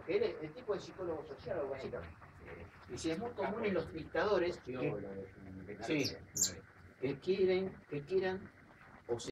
el tipo es psicólogo social o algo así también. Y si es muy común en los dictadores que quieran